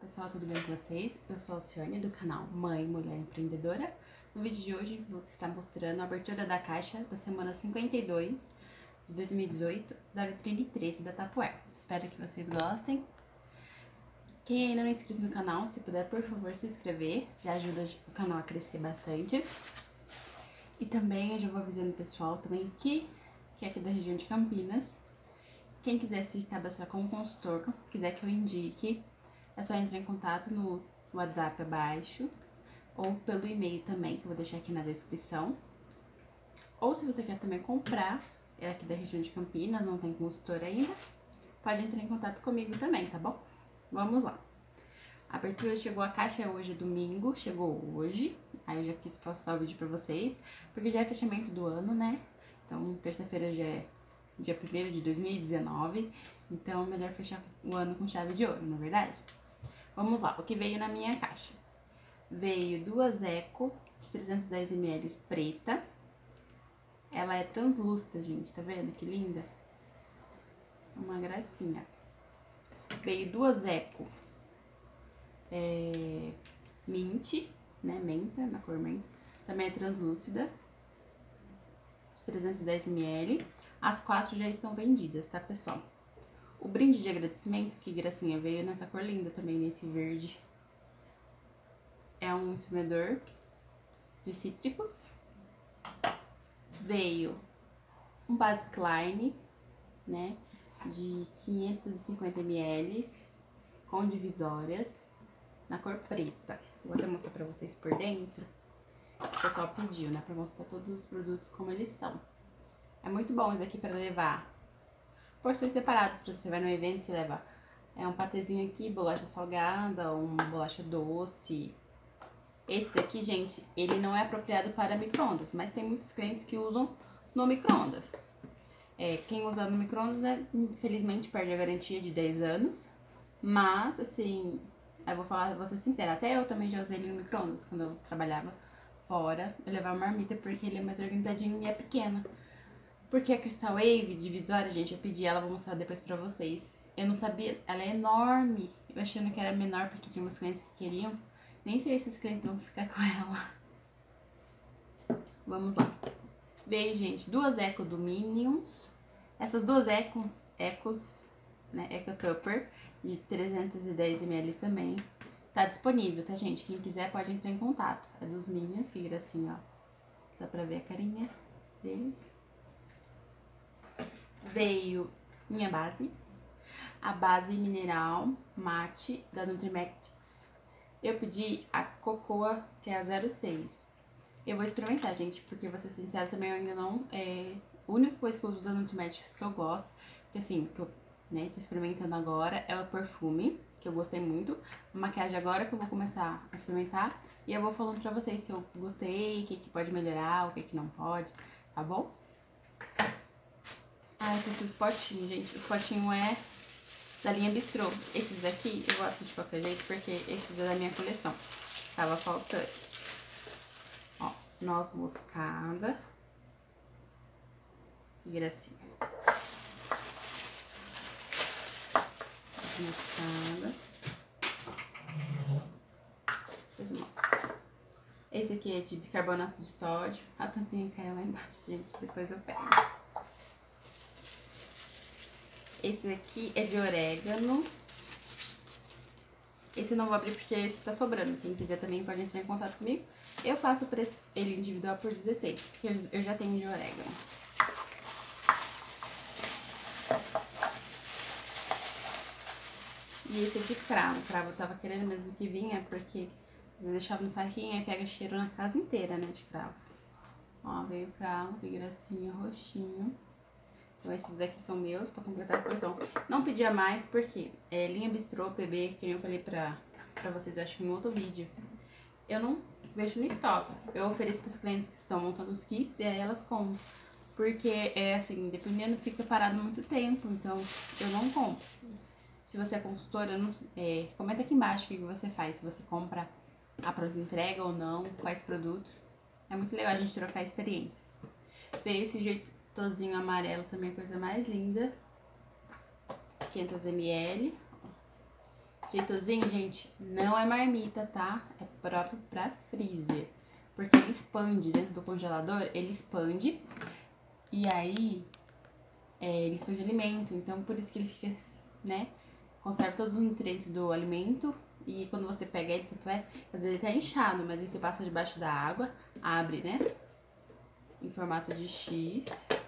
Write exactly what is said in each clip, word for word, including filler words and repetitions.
Pessoal, tudo bem com vocês? Eu sou a Alcione do canal Mãe Mulher Empreendedora. No vídeo de hoje vou estar mostrando a abertura da caixa da semana cinquenta e dois de dois mil e dezoito da Vitrine treze da Tupperware. Espero que vocês gostem. Quem ainda não é inscrito no canal, se puder, por favor, se inscrever, já ajuda o canal a crescer bastante. E também eu já vou avisando o pessoal também que, que é aqui da região de Campinas, quem quiser se cadastrar como consultor, quiser que eu indique, é só entrar em contato no WhatsApp abaixo ou pelo e-mail também, que eu vou deixar aqui na descrição. Ou se você quer também comprar, é aqui da região de Campinas, não tem consultor ainda, pode entrar em contato comigo também, tá bom? Vamos lá. A abertura chegou, a caixa hoje é domingo, chegou hoje, aí eu já quis postar o vídeo pra vocês, porque já é fechamento do ano, né? Então, terça-feira já é dia primeiro de dois mil e dezenove, então é melhor fechar o ano com chave de ouro, não é verdade? Vamos lá, o que veio na minha caixa? Veio duas Eco de trezentos e dez mililitros preta. Ela é translúcida, gente, tá vendo? Que linda. Uma gracinha. Veio duas Eco é, mint, né? Menta, na cor menta. Também é translúcida. De trezentos e dez mililitros. As quatro já estão vendidas, tá, pessoal? O brinde de agradecimento, que gracinha, veio nessa cor linda também, nesse verde. É um espremedor de cítricos. Veio um Basic Line, né, de quinhentos e cinquenta mililitros, com divisórias, na cor preta. Vou até mostrar pra vocês por dentro. O pessoal pediu, né, pra mostrar todos os produtos como eles são. É muito bom esse aqui pra levar porções separadas, pra você vai no evento, você leva é, um patezinho aqui, bolacha salgada, uma bolacha doce. Esse daqui, gente, ele não é apropriado para micro-ondas, mas tem muitos clientes que usam no micro-ondas. É, quem usa no micro-ondas, né, infelizmente perde a garantia de dez anos, mas, assim, eu vou falar, vou ser sincera, até eu também já usei ele no micro-ondas, quando eu trabalhava fora, eu levava marmita porque ele é mais organizadinho e é pequeno. Porque a Crystal Wave divisória, gente, eu pedi ela, vou mostrar depois pra vocês. Eu não sabia, ela é enorme, eu achando que era menor porque tinha umas clientes que queriam. Nem sei se esses clientes vão ficar com ela. Vamos lá. Veio, gente, duas Eco do Minions. Essas duas Ecos, Ecos, né, Eco Tupper, de trezentos e dez mililitros também. Tá disponível, tá, gente? Quem quiser pode entrar em contato. É dos Minions, que gracinha, ó. Dá pra ver a carinha deles. Veio minha base. A base mineral mate da Nutrimetics. Eu pedi a Cocoa, que é a zero seis. Eu vou experimentar, gente, porque, vou ser sincera, também eu ainda não... É a única coisa que eu uso da Nutrimetics que eu gosto, que assim, que eu, né, tô experimentando agora, é o perfume, que eu gostei muito. A maquiagem agora que eu vou começar a experimentar. E eu vou falando pra vocês se eu gostei, o que, que pode melhorar, o que, que não pode, tá bom? Ah, esses são os potinhos, gente. Os potinhos é da linha Bistrô. Esses daqui eu gosto de qualquer jeito, porque esses é da minha coleção. Tava faltando. Ó, noz moscada. Que gracinha. Noz moscada. Depois eu mostro. Esse aqui é de bicarbonato de sódio. A tampinha caiu lá embaixo, gente. Depois eu pego. Esse aqui é de orégano. Esse eu não vou abrir porque esse tá sobrando. Quem quiser também pode entrar em contato comigo. Eu faço por esse, ele individual por dezesseis, porque eu, eu já tenho de orégano. E esse aqui, cravo. O cravo eu tava querendo mesmo que vinha, porque às vezes deixava no saquinho e pega cheiro na casa inteira, né, de cravo. Ó, veio o cravo, que gracinha, roxinho. Então, esses daqui são meus, pra completar a coleção. Não pedia mais, porque é linha Bistrô, P B, que eu falei pra, pra vocês, eu acho que em outro vídeo. Eu não vejo no estoque. Eu ofereço pros clientes que estão montando os kits e aí elas compram. Porque, é assim, dependendo, fica parado muito tempo, então eu não compro. Se você é consultora, não, é, comenta aqui embaixo o que você faz. Se você compra a pronta entrega ou não, quais produtos. É muito legal a gente trocar experiências. Veio esse jeito tozinho amarelo também, a coisa mais linda. quinhentos mililitros. Jeitozinho, gente, não é marmita, tá? É próprio pra freezer. Porque ele expande dentro do congelador, ele expande. E aí, é, ele expande alimento. Então, por isso que ele fica, né? Conserva todos os nutrientes do alimento. E quando você pega ele, tanto é, às vezes ele tá inchado, mas aí você passa debaixo da água, abre, né? Em formato de X.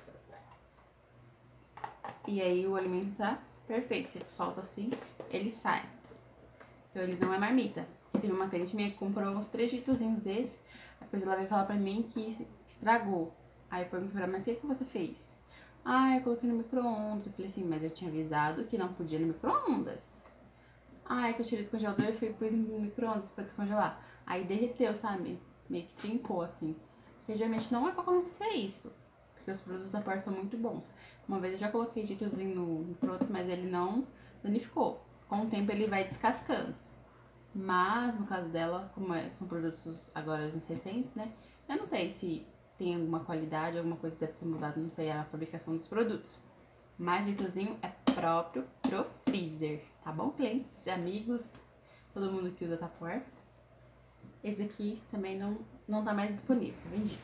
E aí o alimento tá perfeito. Você solta assim, ele sai. Então ele não é marmita. Teve uma cliente minha que comprou uns três jeitozinhos desse. Depois ela veio falar pra mim que estragou. Aí eu perguntei pra ela, mas o que você fez? Ah, eu coloquei no micro-ondas. Eu falei assim, mas eu tinha avisado que não podia no micro-ondas. Ah, é que eu tirei do congelador e pus no micro-ondas pra descongelar. Aí derreteu, sabe? Meio que trincou, assim. Porque geralmente não é pra acontecer isso. Porque os produtos da Por são muito bons. Uma vez eu já coloquei jeitozinho no micro-ondas, mas ele não danificou. Com o tempo ele vai descascando. Mas, no caso dela, como é, são produtos agora recentes, né? Eu não sei se tem alguma qualidade, alguma coisa deve ter mudado, não sei, a fabricação dos produtos. Mas jeitozinho é próprio pro freezer, tá bom, clientes, amigos, todo mundo que usa Tupperware. Esse aqui também não, não tá mais disponível, vendi.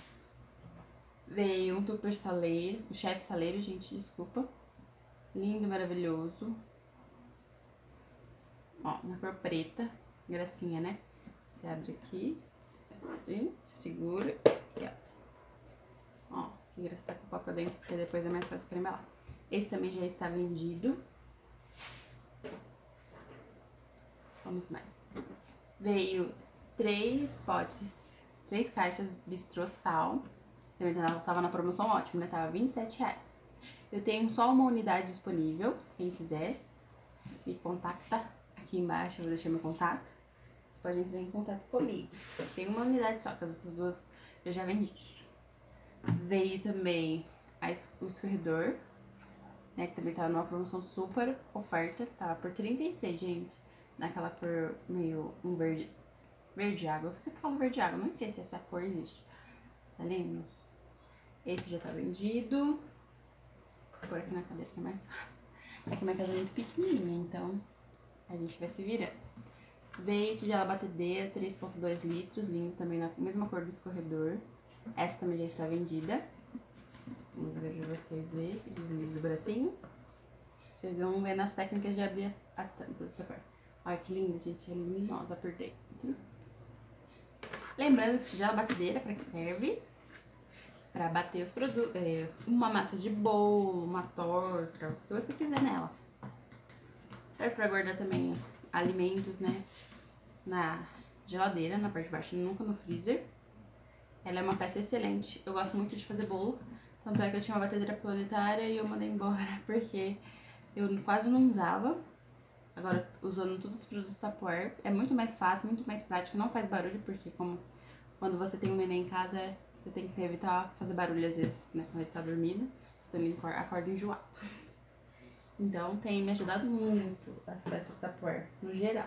Veio um Tupper saleiro, o chefe saleiro, gente, desculpa. Lindo, maravilhoso. Ó, na cor preta, gracinha, né? Você abre aqui, você segura, aqui, ó. Ó, que graça, tá com o pó pra dentro, porque depois é mais fácil pra embalar. Esse também já está vendido. Vamos mais. Veio três potes, três caixas bistrô sal. Também tava na promoção ótima, né? Tava vinte e sete reais. Eu tenho só uma unidade disponível, quem quiser, me contacta. Aqui embaixo eu vou deixar meu contato. Você pode entrar em contato comigo. Tem uma unidade só, que as outras duas eu já vendi isso. Veio também a, o escorredor, né? Que também tava numa promoção super oferta. Tava por trinta e seis, gente. Naquela cor meio um verde, verde água. Eu sempre falo verde água, não sei se essa cor existe. Tá vendo? Esse já tá vendido. Vou pôr aqui na cadeira que é mais fácil. É que minha casa é muito pequenininha, então a gente vai se virando. Veio tigela batedeira, três ponto dois litros, lindo também na mesma cor do escorredor. Essa também já está vendida. Vamos ver pra vocês verem. Desliza o bracinho. Vocês vão ver nas técnicas de abrir as, as tampas da parte. Olha que linda, gente. É luminosa por dentro. Lembrando que tigela batedeira, para que serve? Para bater os produtos. É, uma massa de bolo, uma torta, o que você quiser nela. Serve para guardar também alimentos, né? Na geladeira, na parte de baixo, nunca no freezer. Ela é uma peça excelente. Eu gosto muito de fazer bolo. Tanto é que eu tinha uma batedeira planetária e eu mandei embora porque eu quase não usava. Agora, usando todos os produtos Tupperware, é muito mais fácil, muito mais prático, não faz barulho, porque como quando você tem um neném em casa, você tem que evitar fazer barulho às vezes, né, quando ele tá dormindo, você não acorda enjoado. Então, tem me ajudado muito as peças Tupperware, no geral.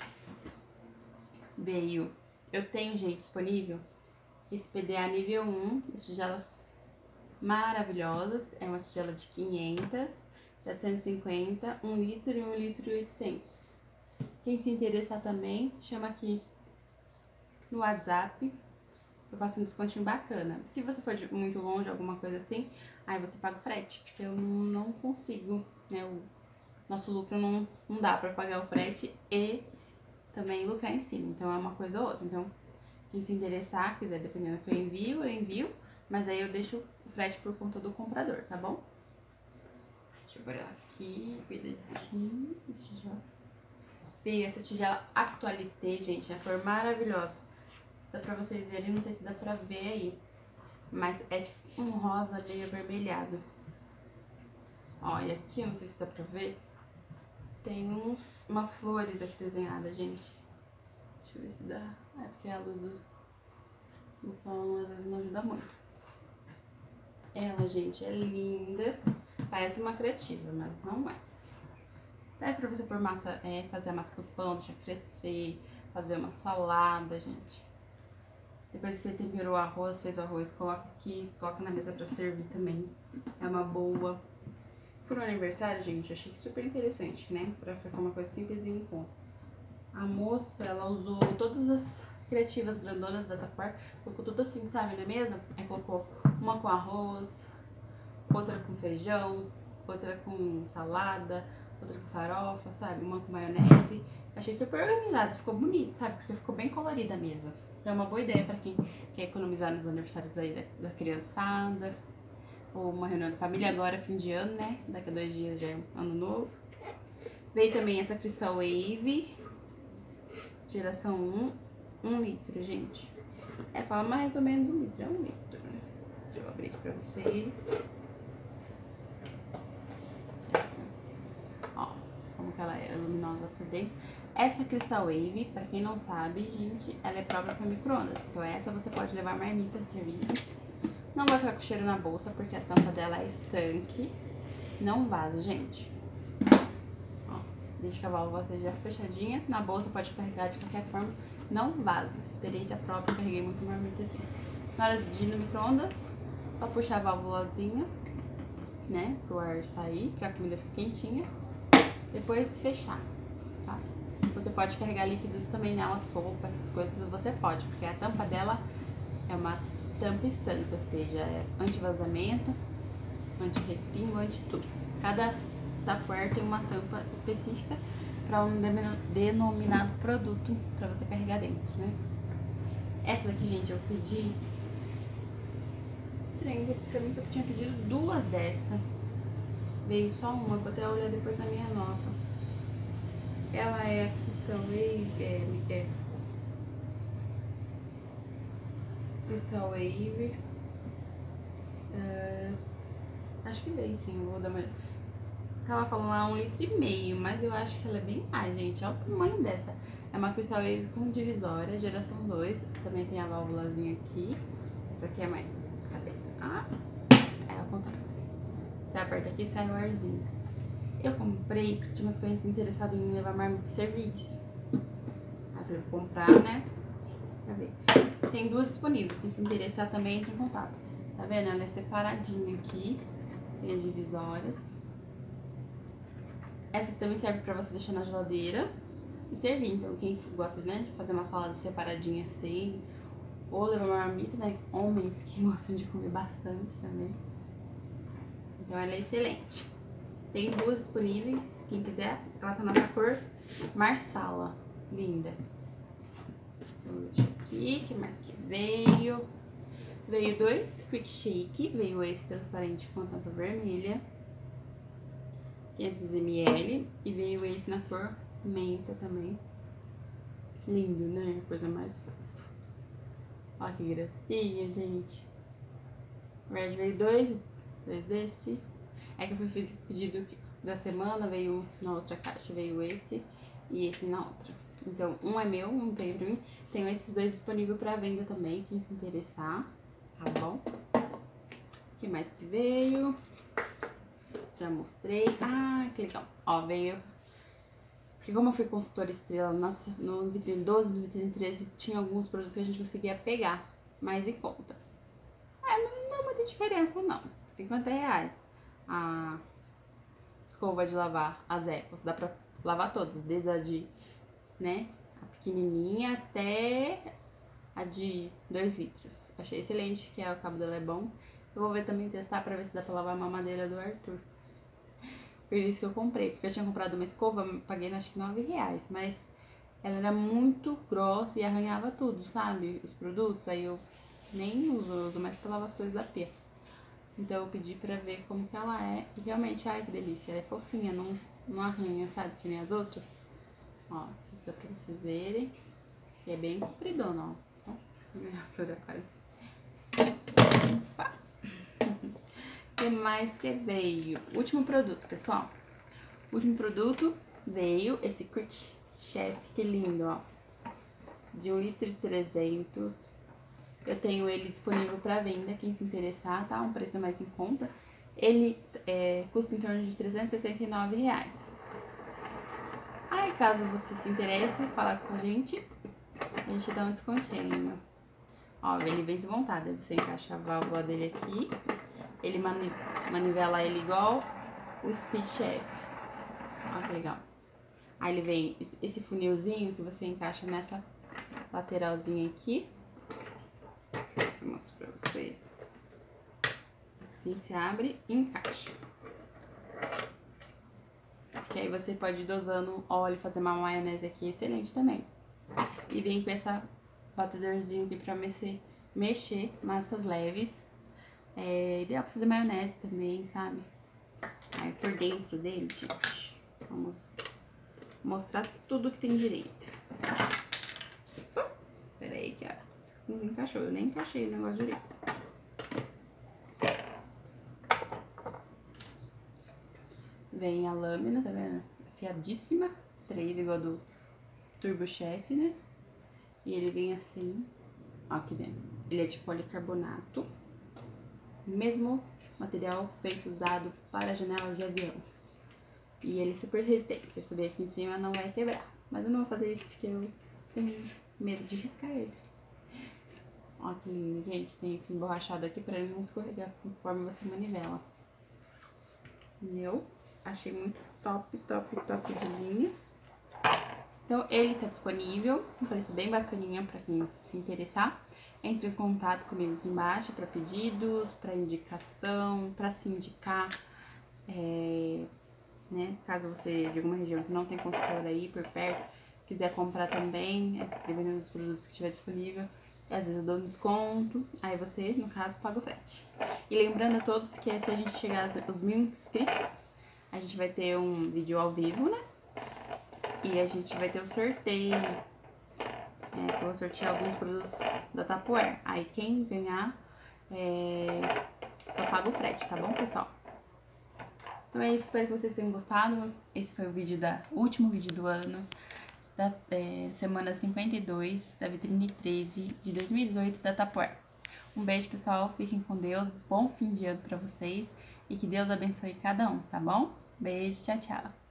Veio, eu tenho, gente, disponível, esse P D A nível um, as tigelas maravilhosas, é uma tigela de quinhentas, setecentos e cinquenta, um litro e um litro e oitocentos. Quem se interessar também, chama aqui no WhatsApp. Eu faço um descontinho bacana. Se você for de muito longe, alguma coisa assim, aí você paga o frete, porque eu não consigo, né? O nosso lucro não, não dá pra pagar o frete e também lucrar em cima. Então é uma coisa ou outra. Então, quem se interessar, quiser, dependendo do que eu envio, eu envio. Mas aí eu deixo o frete por conta do comprador, tá bom? Deixa eu pôr ela aqui, cuidadinho. Veio essa tigela Actualité, gente, é a cor maravilhosa. Dá pra vocês verem, não sei se dá pra ver aí. Mas é tipo um rosa meio avermelhado. Olha aqui, eu não sei se dá pra ver. Tem uns, umas flores aqui desenhadas, gente. Deixa eu ver se dá. É porque a luz do, do sol às vezes não ajuda muito. Ela, gente, é linda. Parece uma criativa, mas não é. Serve pra você pôr massa, é, fazer a massa do pão, deixar crescer, fazer uma salada, gente. Depois que você temperou o arroz, fez o arroz, coloca aqui, coloca na mesa pra servir também. É uma boa. Por um aniversário, gente, achei super interessante, né? Pra ficar uma coisa simples e em conta. A moça, ela usou todas as criativas grandonas da Tupperware, colocou tudo assim, sabe, na mesa. Aí colocou uma com arroz, outra com feijão, outra com salada, outra com farofa, sabe? Uma com maionese. Achei super organizado, ficou bonito, sabe? Porque ficou bem colorida a mesa. Então é uma boa ideia pra quem quer economizar nos aniversários aí da, da criançada. Ou uma reunião da família agora, fim de ano, né? Daqui a dois dias já é ano novo. Veio também essa Crystal Wave, geração um, um litro, gente. É, fala mais ou menos um litro, é um litro. Deixa eu abrir aqui pra você. Ó, como que ela é luminosa por dentro. Essa Crystal Wave, pra quem não sabe, gente, ela é própria pra micro-ondas. Então essa você pode levar marmita no serviço. Não vai ficar com cheiro na bolsa, porque a tampa dela é estanque. Não vaza, gente. Ó, desde que a válvula esteja fechadinha. Na bolsa pode carregar de qualquer forma. Não vaza. Experiência própria, carreguei muito marmita assim. Na hora de ir no micro-ondas, só puxar a válvulazinha, né? Pro ar sair, pra comida ficar quentinha. Depois fechar, tá? Você pode carregar líquidos também nela, sopa, essas coisas, você pode. Porque a tampa dela é uma tampa estanque, ou seja, é anti-vazamento, anti-respingo, anti-tudo. Cada Tupperware tem uma tampa específica para um denominado produto para você carregar dentro, né? Essa daqui, gente, eu pedi... Estranho, pra mim que eu tinha pedido duas dessa. Veio só uma, vou até olhar depois na minha nota. Ela é a Crystal Wave, é... é Crystal Wave. Uh, acho que veio sim, vou dar uma olhada. Tava falando lá um litro e meio, mas eu acho que ela é bem mais, gente. Olha o tamanho dessa. É uma Crystal Wave com divisória, geração dois. Também tem a válvulazinha aqui. Essa aqui é mais... Cadê? Ah, é ao contrário. Você aperta aqui e sai o arzinho. Eu comprei porque tinha umas clientes interessadas em levar marmita pro serviço. Aí eu vou comprar, né? Pra ver. Tem duas disponíveis, quem se interessar também entra em contato. Tá vendo? Ela é separadinha aqui, tem as divisórias. Essa aqui também serve pra você deixar na geladeira e servir. Então, quem gosta, né, de fazer uma salada separadinha assim, ou levar uma marmita, né? Homens que gostam de comer bastante também. Então, ela é excelente. Tem duas disponíveis, quem quiser. Ela tá nessa cor marsala, linda. Vou deixar aqui, o que mais que veio? Veio dois Quick Shake, veio esse transparente com a tampa vermelha, quinhentos mililitros, e veio esse na cor menta também. Lindo, né? Coisa mais fofa. Olha que gracinha, gente. Na verdade, veio dois, dois desse. É que eu fiz o pedido da semana, veio na outra caixa, veio esse e esse na outra. Então, um é meu, um veio pra mim. Tenho esses dois disponíveis pra venda também, quem se interessar, tá bom? O que mais que veio? Já mostrei. Ah, que legal. Ó, veio... Porque como eu fui consultora estrela no Vitrine doze, no Vitrine treze, tinha alguns produtos que a gente conseguia pegar mais em conta. É, não é muita diferença, não. cinquenta reais. A escova de lavar, as Ecos, dá pra lavar todas, desde a de... né, a pequenininha até a de dois litros. Achei excelente, que é, o cabo dela é bom. Eu vou ver também, testar pra ver se dá pra lavar a mamadeira do Arthur. Por isso que eu comprei, porque eu tinha comprado uma escova, paguei acho que nove reais, mas ela era muito grossa e arranhava tudo, sabe, os produtos. Aí eu nem uso, eu uso mais pra lavar as coisas da pia. Então eu pedi pra ver como que ela é, e realmente, ai que delícia, ela é fofinha, não, não arranha, sabe, que nem as outras. Ó, não sei se dá pra vocês verem. E é bem compridona, ó. Minha altura quase. Opa. O que mais que veio? Último produto, pessoal. Último produto veio esse Quick Chef, que lindo, ó. De um litro e trezentos. Eu tenho ele disponível pra venda, quem se interessar, tá? Um preço mais em conta. Ele é, custa em torno de trezentos e sessenta e nove reais. Aí, caso você se interesse, falar com a gente, a gente dá um descontinho. Ó, ele vem desmontado, você encaixa a válvula dele aqui, ele mani manivela ele igual o Speed Chef. Olha que legal. Aí ele vem esse funilzinho que você encaixa nessa lateralzinha aqui. Deixa eu mostrar pra vocês. Assim se abre e encaixa. Que aí você pode ir dosando óleo, fazer uma maionese aqui, excelente também. E vem com essa batedorzinho aqui pra mexer, mexer massas leves. É ideal pra fazer maionese também, sabe? Aí por dentro dele, gente, vamos mostrar tudo que tem direito. Pera aí que não encaixou, eu nem encaixei o negócio direito. Vem a lâmina, tá vendo? Afiadíssima, três igual do Turbo Chef, né? E ele vem assim, ó, aqui dentro. Ele é de policarbonato, mesmo material feito, usado para janelas de avião. E ele é super resistente, se eu subir aqui em cima não vai quebrar. Mas eu não vou fazer isso porque eu tenho medo de riscar ele. Ó que lindo, gente, tem esse emborrachado aqui pra ele não escorregar conforme você manivela. Entendeu? Achei muito top, top, top de linha. Então, ele tá disponível, um preço bem bacaninha pra quem se interessar. Entre em contato comigo aqui embaixo pra pedidos, pra indicação, pra se indicar, é, né? Caso você de alguma região que não tem consultora aí por perto, quiser comprar também, é, dependendo dos produtos que estiver disponível, às vezes eu dou um desconto, aí você, no caso, paga o frete. E lembrando a todos que se a gente chegar aos mil inscritos, a gente vai ter um vídeo ao vivo, né? E a gente vai ter o sorteio. É, eu vou sortear alguns produtos da Tupperware. Aí quem ganhar, é, só paga o frete, tá bom, pessoal? Então é isso, espero que vocês tenham gostado. Esse foi o vídeo da o último vídeo do ano, da é, semana cinquenta e dois, da vitrine treze de dois mil e dezoito da Tupperware. Um beijo, pessoal. Fiquem com Deus. Bom fim de ano pra vocês. E que Deus abençoe cada um, tá bom? Beijo, tchau, tchau.